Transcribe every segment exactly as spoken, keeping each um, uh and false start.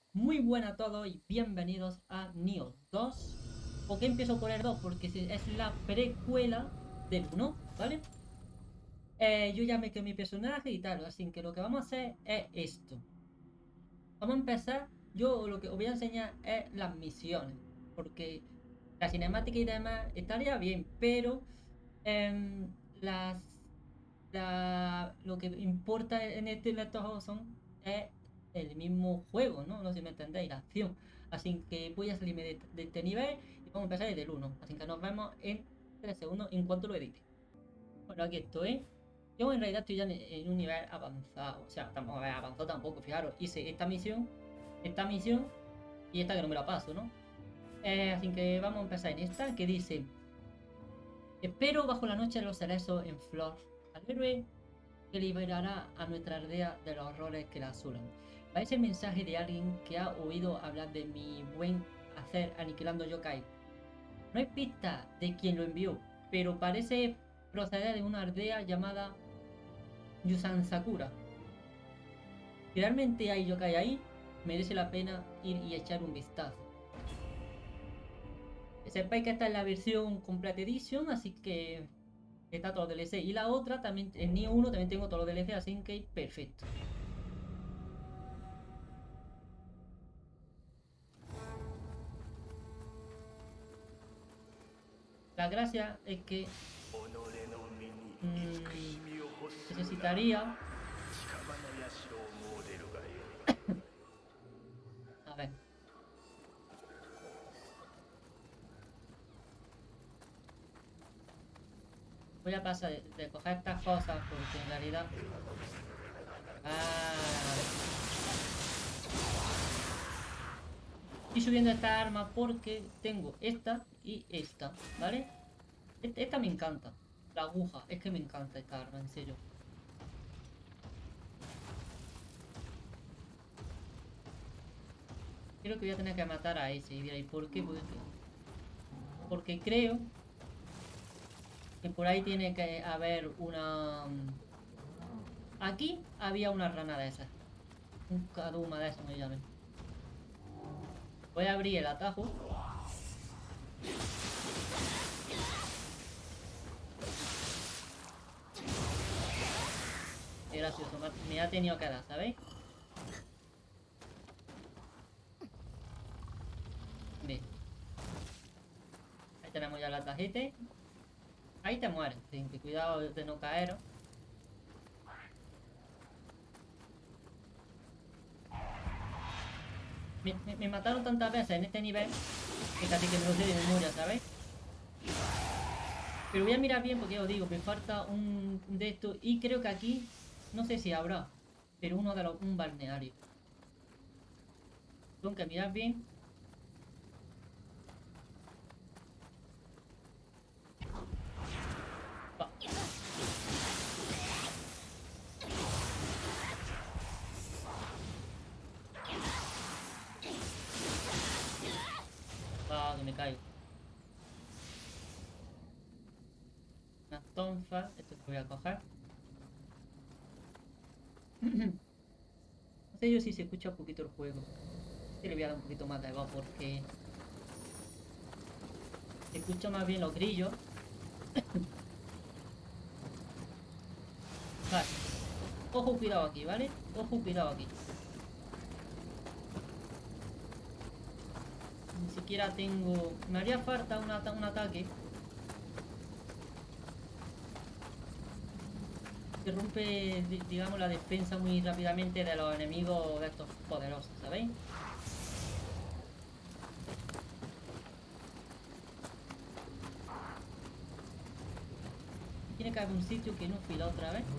Muy buenas a todos y bienvenidos a Nioh dos. ¿Por qué empiezo por el dos? Porque es la precuela del uno, ¿vale? Eh, yo ya me quedé mi personaje y tal, así que lo que vamos a hacer es esto. Vamos a empezar, yo lo que os voy a enseñar es las misiones, porque la cinemática y demás estaría bien, pero em, las, la, lo que importa en, este, en estos juegos son, es el mismo juego, ¿no? No sé si me entendéis, la acción. Así que voy a salirme de, de este nivel y vamos a empezar desde el uno. Así que nos vemos en tres segundos en cuanto lo edite. Bueno, aquí estoy. Yo en realidad estoy ya en, en un nivel avanzado. O sea, tampoco avanzado tampoco. Fijaros, hice esta misión, esta misión y esta que no me la paso, ¿no? Eh, así que vamos a empezar en esta que dice: espero bajo la noche de los cerezos en flor al héroe que liberará a nuestra aldea de los horrores que la asolan. Parece el mensaje de alguien que ha oído hablar de mi buen hacer aniquilando yokai. No hay pista de quién lo envió, pero parece proceder de una aldea llamada Yusan Sakura. Si realmente hay yokai ahí, merece la pena ir y echar un vistazo. Sepáis que esta es la versión Complete Edition, así que está todo el D L C. Y la otra, también en Nioh uno también tengo todo los D L C, así que perfecto. La gracia es que mmm, necesitaría... A ver, voy a pasar de, de coger estas cosas porque en realidad... Ah, estoy subiendo esta arma porque tengo esta y esta, ¿vale? Esta, esta me encanta. La aguja, es que me encanta esta arma, en serio. Creo que voy a tener que matar a ese. Y diréis, ¿por qué? Porque, porque creo que por ahí tiene que haber una... Aquí había una rana de esas. Un Kaduma de esos me llamen. Voy a abrir el atajo. Qué gracioso, me ha tenido que dar, ¿sabéis? Bien, ahí tenemos ya la tarjeta. Ahí te mueres, ten cuidado de no caer. Me, me, me mataron tantas veces en este nivel que casi que me lo sé de memoria, ¿sabéis? Pero voy a mirar bien porque ya os digo, me falta un de estos. Y creo que aquí, no sé si habrá, pero uno de los, un balneario. Tengo que mirar bien. Va, va, que me caigo. Una tonfa, esto que voy a coger. No sé yo si se escucha un poquito el juego. Este le voy a dar un poquito más de voz porque se escucha más bien los grillos. Vale, ojo, cuidado aquí, ¿vale? Ojo, cuidado aquí. Ni siquiera tengo... Me haría falta un, ata un ataque que rompe, digamos, la defensa muy rápidamente de los enemigos de estos poderosos, ¿sabéis? Tiene que haber un sitio que no fui la otra vez.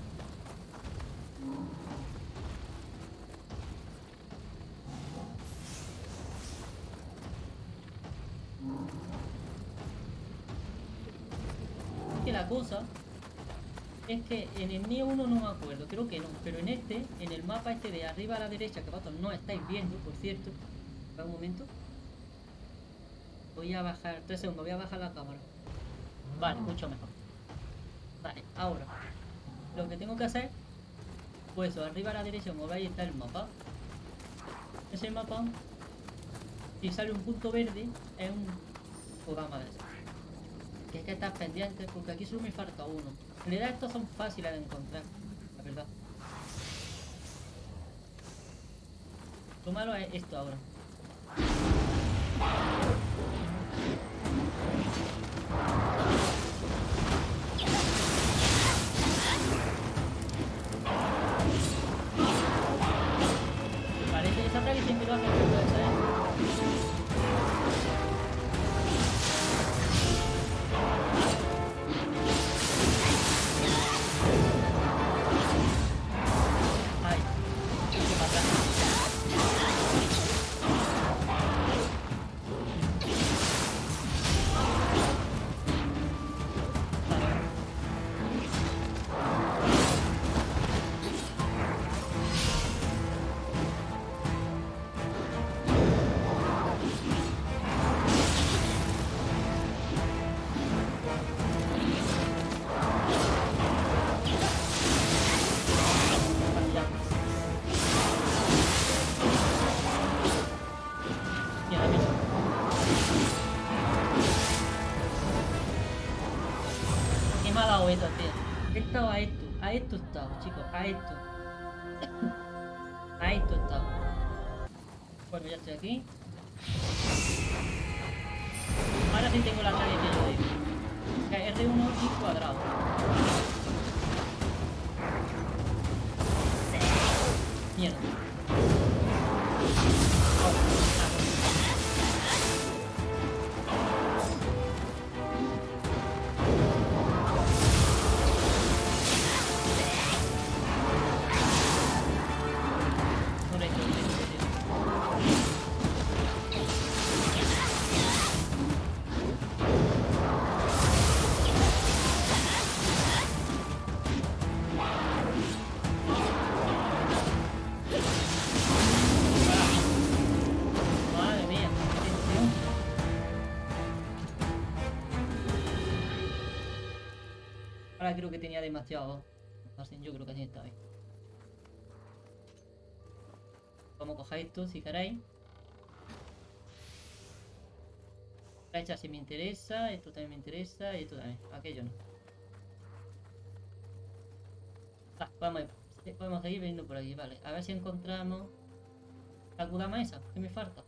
Es que la cosa es que en el Nioh uno no me acuerdo, creo que no, pero en este, en el mapa este de arriba a la derecha, que vosotros no estáis viendo, por cierto, un momento, voy a bajar, tres segundos, voy a bajar la cámara. Vale, mucho mejor. Vale, ahora, lo que tengo que hacer, pues arriba a la derecha, como veis, está el mapa. ese mapa, si sale un punto verde, es un programa de eso. Que hay que estar pendientes porque aquí solo me falta uno. En realidad estos son fáciles de encontrar, la verdad. Lo malo es esto ahora. Parece esa ataque siempre lo hace el punto ese, ¿eh? Ay, qué patada. Esto, tío. He estado a esto, a esto he estado, chicos, a esto. A esto he estado. Bueno, ya estoy aquí. Ahora sí tengo la tarea que yo digo. R uno y cuadrado. Mierda. Creo que tenía demasiado. Yo creo que así está bien. Vamos a coger esto si queréis. La hecha si me interesa. Esto también me interesa. Y esto también. Aquello no. Va, vamos, a, vamos a ir viendo por aquí. Vale. A ver si encontramos la Kudama esa. ¿Qué me falta?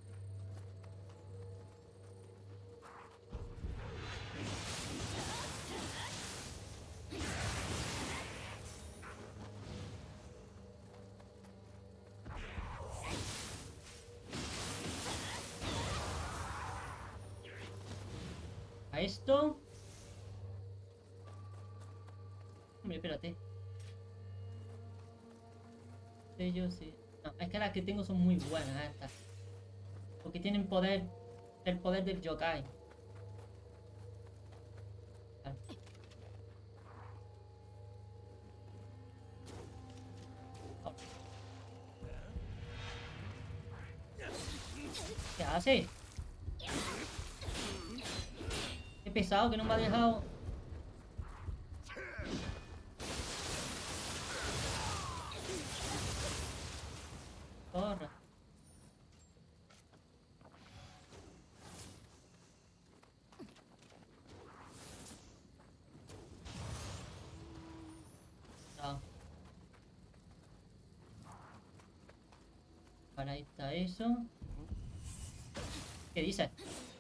Esto. Hombre, espérate. Ellos sí. No, es que las que tengo son muy buenas estas. Porque tienen poder. El poder del yokai. Vale. Oh. ¿Qué hace? Qué pesado que no me ha dejado. Corre. No. Para ahí está eso. ¿Qué dices?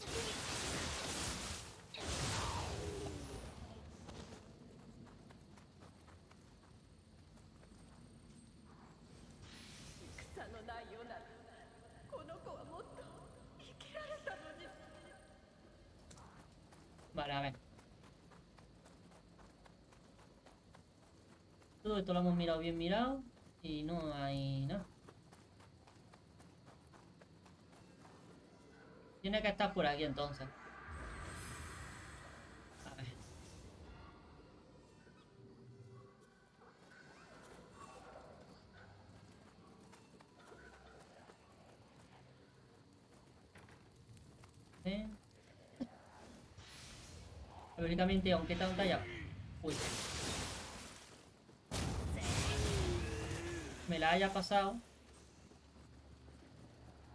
Vale, a ver. Todo esto lo hemos mirado bien mirado y no hay nada. Tiene que estar por aquí entonces. A ver. ¿Eh? Teóricamente, aunque tanta ya. Uy. Me la haya pasado.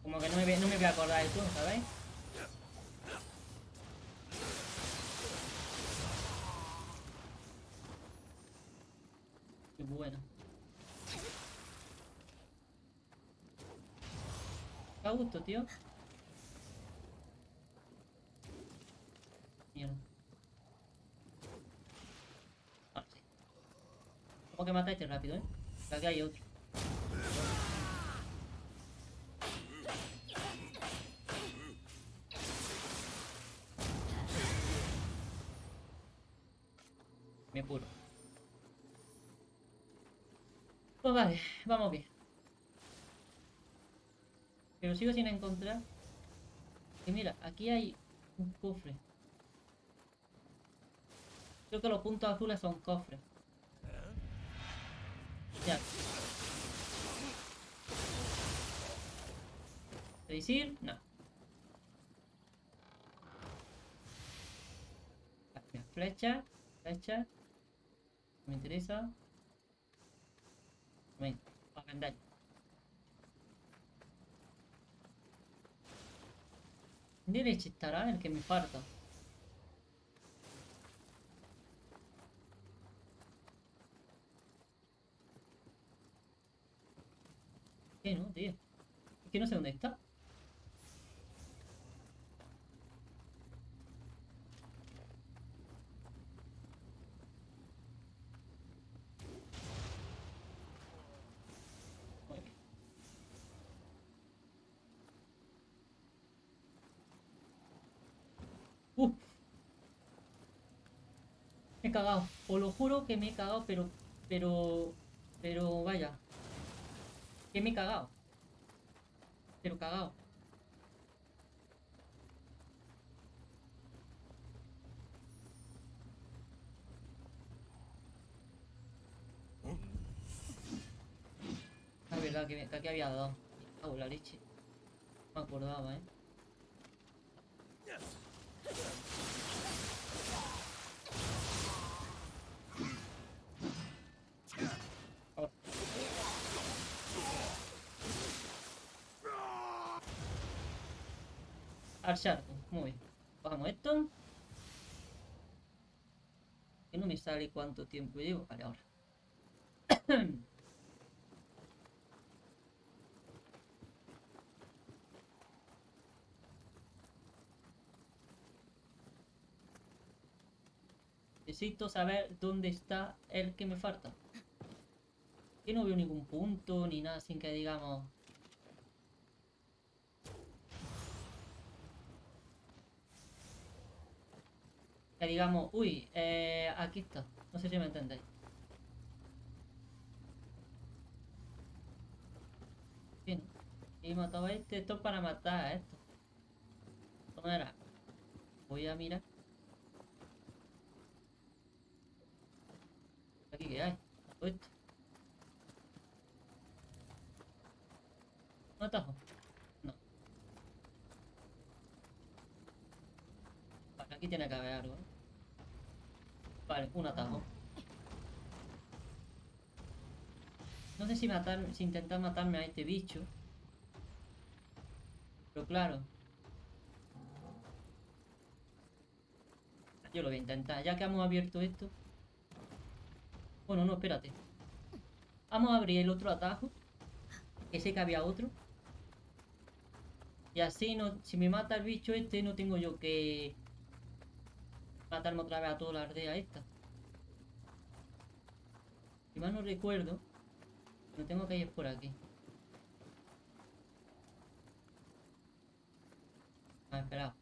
Como que no me, no me voy a acordar de todo, ¿sabéis? Qué bueno. Qué a gusto, tío. Mierda. Ahora sí. ¿Cómo que mataste rápido, eh? Que aquí hay otro. Me apuro. Pues vale, vamos bien. Pero sigo sin encontrar. Que mira, aquí hay un cofre. Creo que los puntos azules son cofres. Ya. ¿Decir? No. Mira, flecha. Flecha. No me interesa. Venga, para vender. Derecha estará el que me falta. ¿Qué no, tío? Es que no sé dónde está. Muy bien. Uh, me he cagado. Os lo juro que me he cagado, pero... Pero... Pero vaya. Que me he cagado. Pero cagado. La verdad que, me- que aquí había dado. Me cago en la leche. No me acordaba, eh. Oh, al charco. Muy bien. Bajamos esto. Que no me sale cuánto tiempo llevo. Vale, ahora. Necesito saber dónde está el que me falta. Que no veo ningún punto ni nada sin que digamos. Que digamos, uy, eh, aquí está. No sé si me entendéis. ¿Qué no? Y mataba a este. Esto es para matar a esto. ¿Cómo era? Voy a mirar. Aquí que hay. Todo esto. ¿Un atajo? No. Vale, aquí tiene que haber algo, ¿eh? Vale, un atajo. No sé si matar, si intentar matarme a este bicho. Pero claro, yo lo voy a intentar. Ya que hemos abierto esto. Bueno, no, espérate. Vamos a abrir el otro atajo. Que sé que había otro. Y así, no, si me mata el bicho este, no tengo yo que matarme otra vez a toda la aldea esta. Si mal no recuerdo, no tengo que ir por aquí. Ah, espera.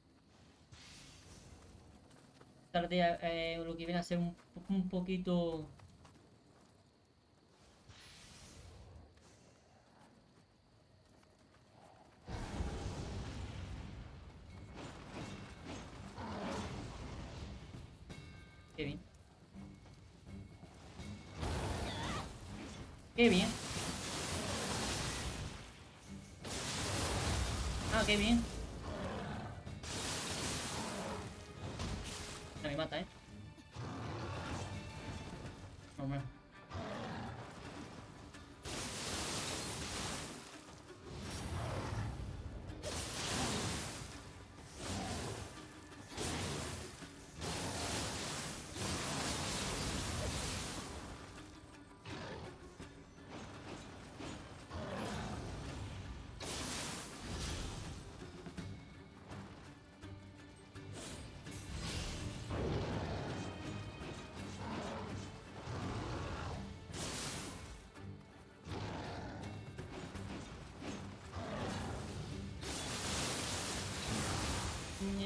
Esta aldea eh, lo que viene a ser un, un poquito... Qué bien. Qué bien. Ah, qué bien. No me mata, ¿eh? Normal.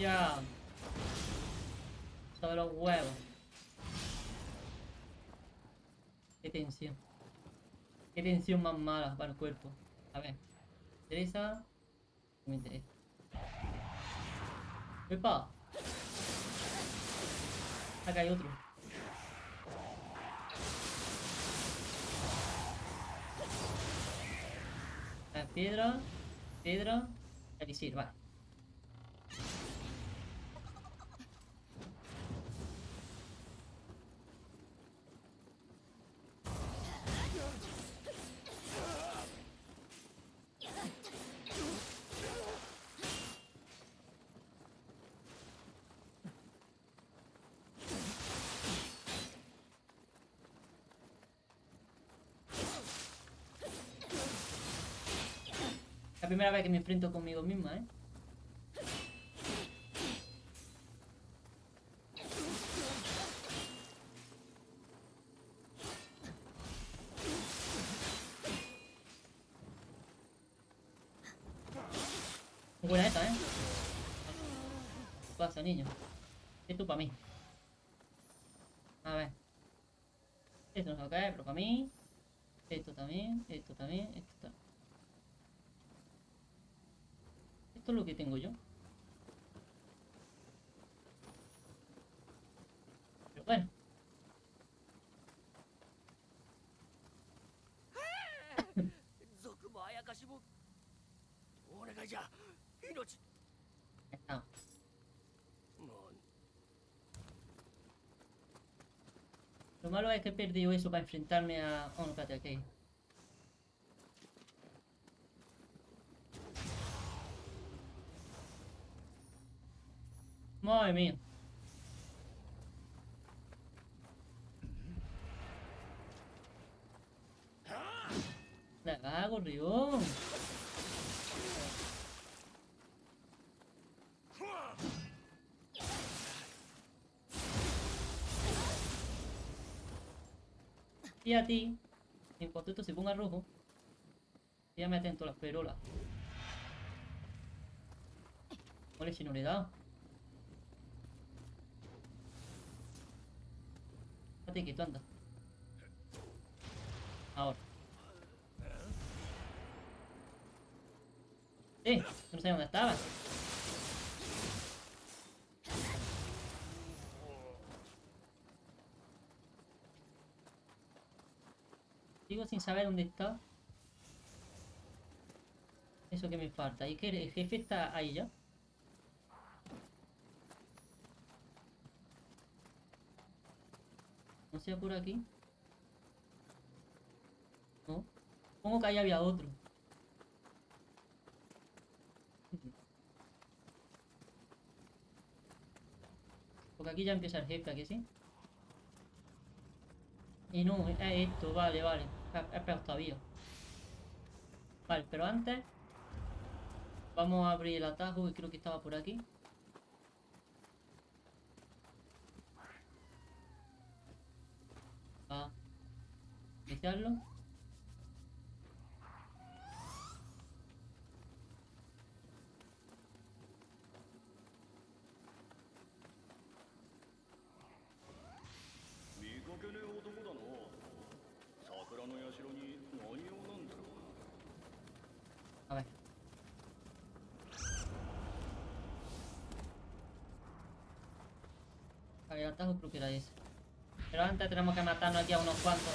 ya. Sobre los huevos. Qué tensión. Qué tensión más mala para el cuerpo. A ver. ¿Me interesa? No me interesa. ¡Epa! Acá hay otro. La piedra. Piedra. Elixir, vale. La primera vez que me enfrento conmigo misma, ¿eh? Muy buena esta, ¿eh? ¿Qué pasa, niño? Esto para mí. A ver. Esto no se va a caer, pero para mí. Esto también, esto también, esto también. Esto es lo que tengo yo. Pero bueno. Ya está. Lo malo es que he perdido eso para enfrentarme a... Oh, no, espérate, aquí. Madre mía. La cago, Rión. Y a ti, en cuanto esto se ponga rojo, ya me atento a las perolas. Vale, si no le he dado. Fíjate que tú andas. Ahora. Eh, no sé dónde estaba. Sigo sin saber dónde está. Eso que me falta. Y que el jefe está ahí ya. No sea por aquí. No. Supongo que ahí había otro. Porque aquí ya empieza el jefe, ¿a que sí? Y no, es esto, vale, vale. Es peor todavía. Vale, pero antes vamos a abrir el atajo, que creo que estaba por aquí. Va a iniciarlo. A ver. A ver, el atajo creo que era ese. Pero antes tenemos que matarnos aquí a unos cuantos.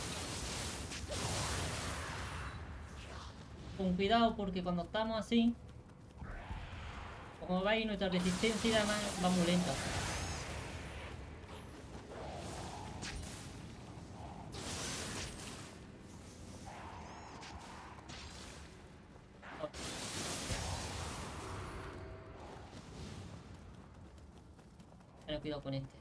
Con cuidado porque cuando estamos así, como veis, nuestra resistencia además va muy lenta. Ten cuidado con este.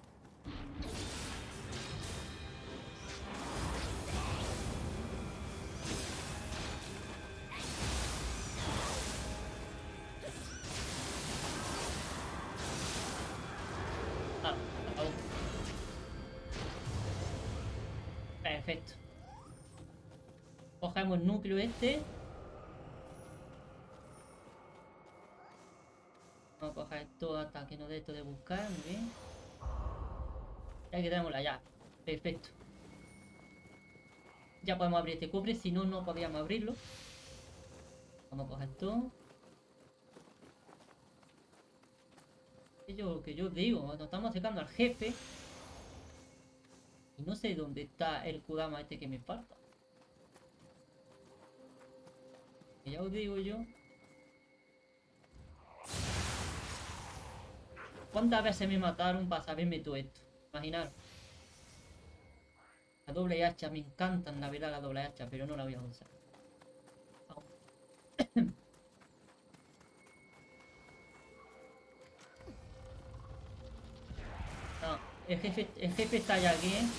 Ah, acabó. Perfecto. Cogemos el núcleo este. Vamos a coger esto hasta que nos dé esto de buscar, muy bien. Y aquí tenemos la llave. Perfecto. Ya podemos abrir este cofre, si no, no podíamos abrirlo. Vamos a coger esto. Es lo que yo digo, nos estamos acercando al jefe. Y no sé dónde está el Kurama este que me falta. Que ya os digo yo. ¿Cuántas veces me mataron para saberme todo esto? Imaginar. La doble hacha, me encantan la verdad la doble hacha, pero no la voy a usar. No, el jefe, el jefe está ya aquí, ¿eh?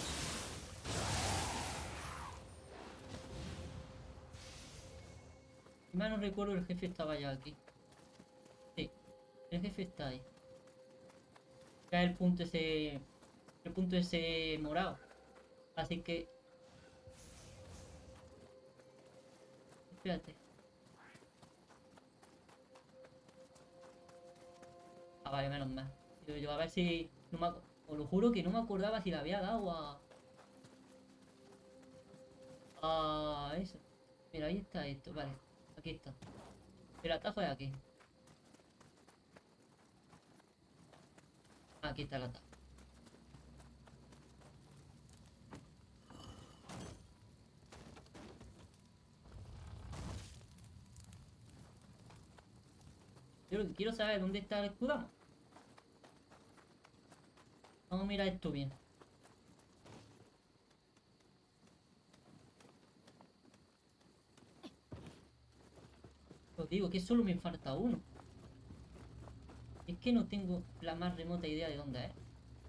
Si mal no recuerdo, el jefe estaba ya aquí. Sí, el jefe está ahí. Ya el punto ese... El punto ese morado. Así que... Espérate. Ah, vale, menos mal. Yo, yo a ver si... No me, os lo juro que no me acordaba si le había dado a... A eso. Mira, ahí está esto. Vale, aquí está. El atajo es aquí. Aquí está el atajo. Yo lo que quiero saber es dónde está el Kurama. Vamos a mirar esto bien. Os digo que solo me falta uno. Es que no tengo la más remota idea de dónde es.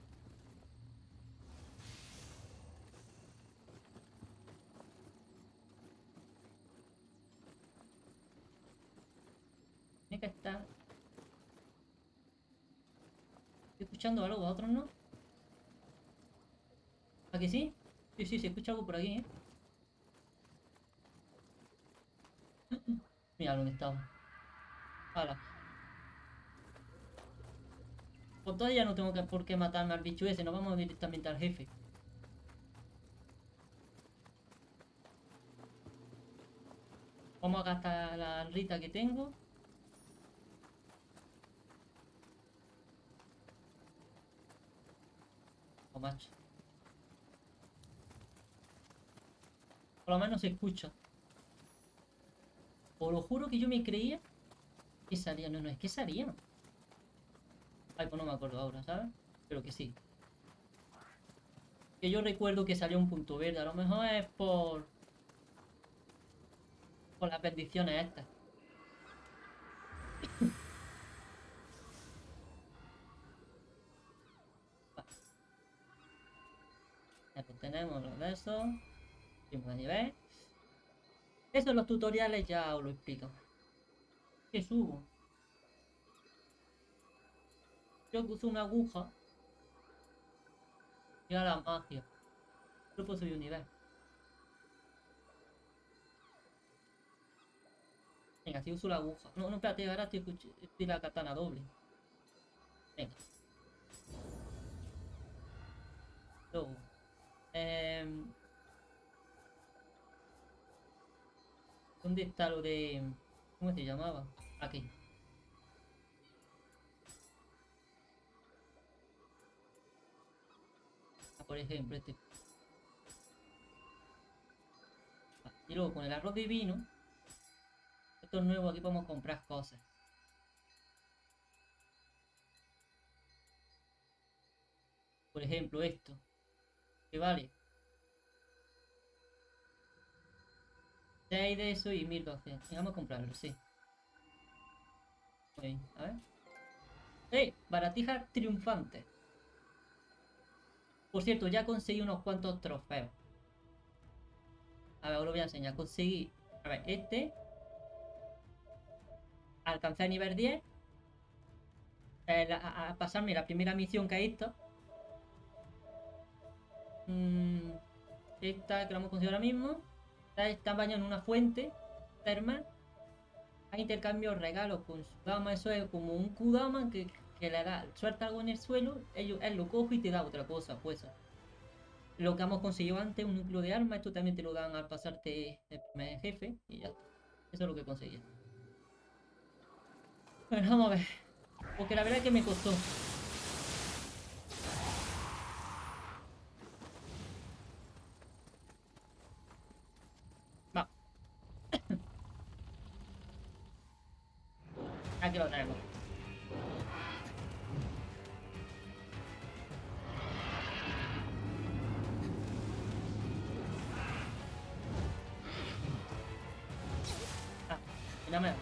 Tiene que estar... Estoy escuchando algo, ¿vosotros no? ¿A que sí? Sí, sí, se escucha algo por aquí, ¿eh? Mira dónde estamos. Hala. Pues todavía no tengo que, por qué matarme al bicho ese, nos vamos directamente al jefe. Vamos a gastar la rita que tengo. Oh, macho. Por lo menos se escucha. Os lo juro que yo me creía que salía. No, no, es que salía. Ay, pues no me acuerdo ahora, ¿sabes? Pero que sí. Que yo recuerdo que salió un punto verde. A lo mejor es por... Por las bendiciones estas. Vale. Ya pues tenemos los de esos. Subimos de nivel. Eso en los tutoriales ya os lo explico. ¿Qué subo? Yo uso una aguja. Y a la magia. Solo puedo subir un nivel. Venga, si uso la aguja. No, no, espérate, ahora estoy, estoy la katana doble. Venga. Luego. Eh, ¿Dónde está lo de... ¿Cómo se llamaba? Aquí. Ah, por ejemplo, este. Ah, y luego con el arroz divino. Esto es nuevo, aquí podemos comprar cosas. Por ejemplo, esto. Que vale seis de eso y mil doscientos. Vamos a comprarlo, sí. Muy bien, a ver. ¡Eh! Baratija triunfante. Por cierto, ya conseguí unos cuantos trofeos. A ver, os lo voy a enseñar. Conseguí... A ver, este... Alcancé a nivel diez. Eh, la- a, a pasarme la primera misión que he visto. Mm, esta que la hemos conseguido ahora mismo. Está, está bañado en una fuente termal. Hay intercambios, regalos con su dama. Eso es como un Kudama que, que le da, suelta algo en el suelo, él, él lo coge y te da otra cosa, pues. Lo que hemos conseguido antes, un núcleo de armas, esto también te lo dan al pasarte el primer jefe y ya está. Eso es lo que conseguí. Bueno, vamos a ver. Porque la verdad es que me costó. Va, aquí lo tenemos. Ah, mira, mira.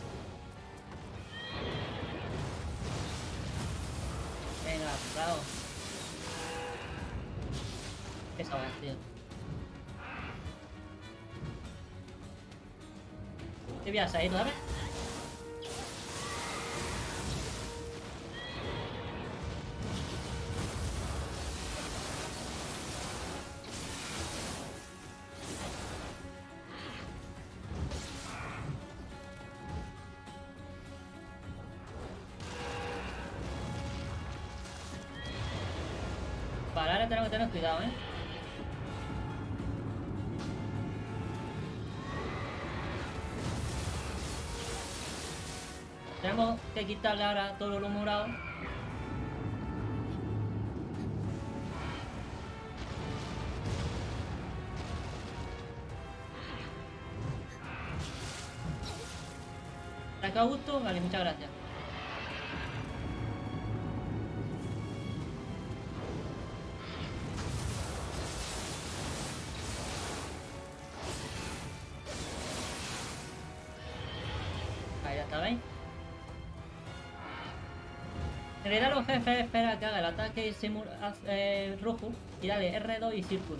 Venga, bravo. Eso es, tío. ¿Qué voy a salir, ¿sabes? Vale, ahora tenemos que tener cuidado, ¿eh? Tenemos que quitarle ahora todo lo morado. ¿Te ha gusto? Vale, muchas gracias. Ahí ya está, ¿veis? En realidad los jefes espera que haga el ataque eh, rojo y dale R dos y círculo.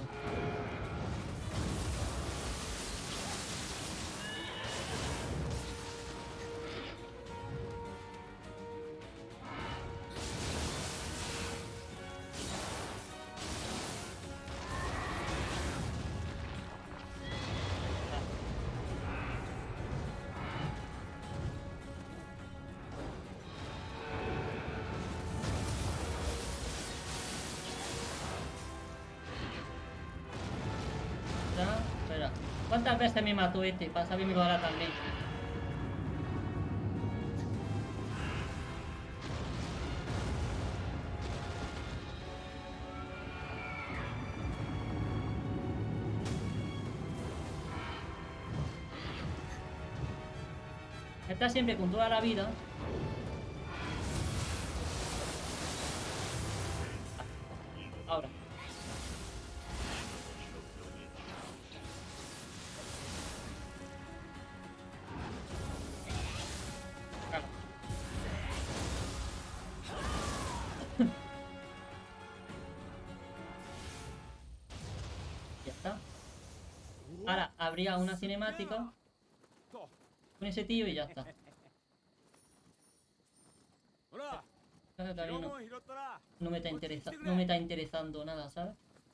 Ya, espera. ¿Cuántas veces me mató este? Para saber mi ahora también. Está siempre con toda la vida. Ahora. Claro. Ya está. Ahora habría una cinemática con ese tío y ya está. No, no me está interesa, no me está interesando nada, ¿sabes?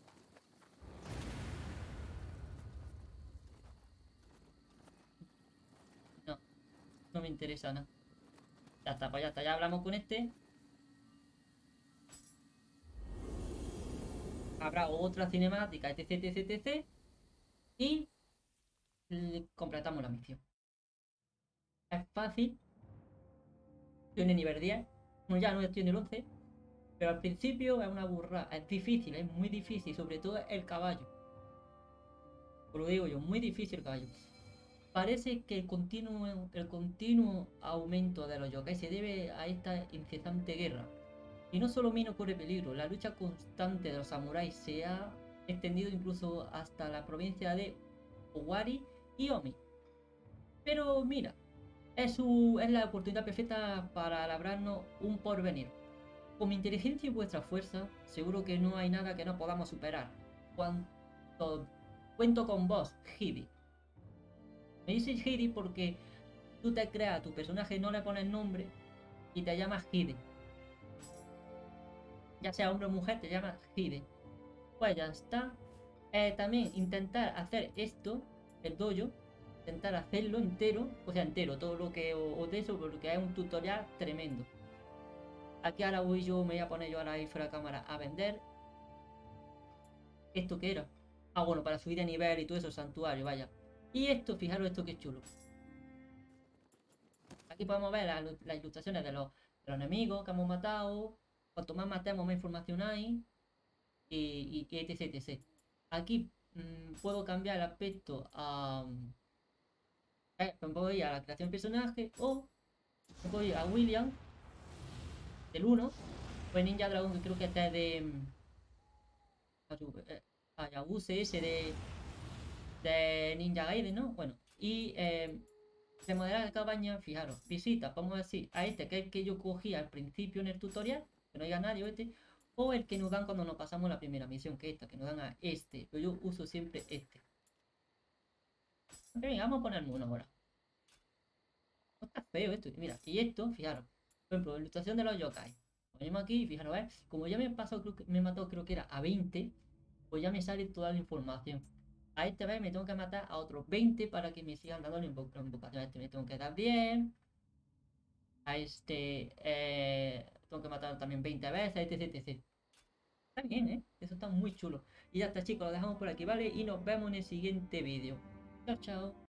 No, no me interesa nada. Ya está, pues ya está, ya hablamos con este. Habrá otra cinemática, etc, etc, etc. Y completamos la misión. Es fácil. Estoy en el nivel diez. No, ya no estoy en el once. Pero al principio es una burrada. Es difícil, es muy difícil. Sobre todo el caballo. Os lo digo yo, muy difícil el caballo. Parece que el continuo, el continuo aumento de los yokai se debe a esta incesante guerra. Y no solo Mino corre peligro, la lucha constante de los samuráis se ha extendido incluso hasta la provincia de Owari y Omi. Pero mira, es, su, es la oportunidad perfecta para labrarnos un porvenir. Con mi inteligencia y vuestra fuerza, seguro que no hay nada que no podamos superar. Cuanto, cuento con vos, Hidi. Me dices Hidi porque tú te creas a tu personaje, no le pones nombre y te llamas Hide. Ya sea hombre o mujer, te llamas Hide. Pues ya está. Eh, también intentar hacer esto, el dojo, intentar hacerlo entero, o sea, entero, todo lo que os de eso, porque es un tutorial tremendo. Aquí ahora voy yo, me voy a poner yo ahora ahí fuera de cámara a vender. ¿Esto qué era? Ah, bueno, para subir de nivel y todo eso, santuario, vaya. Y esto, fijaros esto que chulo. Aquí podemos ver las, las ilustraciones de los, de los enemigos que hemos matado. Cuanto más matemos, más información hay. Y, y etc, etc. Aquí mmm, puedo cambiar el aspecto a... Eh, me puedo ir a la creación de personaje o me puedo ir a William, del uno, o el Ninja Dragon, que creo que este es de... mm, Ayabuse ese de, de Ninja Gaiden, ¿no? Bueno, y eh, remodelar la cabaña, fijaros, visita, vamos a decir, a este que es el que yo cogí al principio en el tutorial, que no haya nadie, o este, o el que nos dan cuando nos pasamos la primera misión, que es esta, que nos dan a este, pero yo uso siempre este. Ok, venga, vamos a ponerme uno ahora. No está feo esto, mira, y esto, fijaros, por ejemplo, ilustración de los yokai. Ponemos aquí, fijaros, ¿eh? Como ya me he pasado, creo que me he matado, creo que era a veinte, pues ya me sale toda la información. A esta vez me tengo que matar a otros veinte para que me sigan dando la invocación. A este me tengo que dar bien. A este eh, tengo que matar también veinte veces, etc, etcétera. Está bien, ¿eh? Eso está muy chulo. Y ya está, chicos, lo dejamos por aquí, ¿vale? Y nos vemos en el siguiente vídeo. Chao, chao.